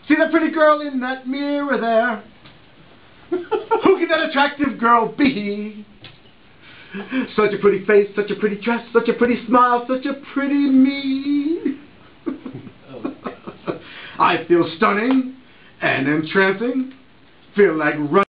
See that pretty girl in that mirror there? Who can that attractive girl be? Such a pretty face, such a pretty dress, such a pretty smile, such a pretty me. I feel stunning and entrancing. Feel like running.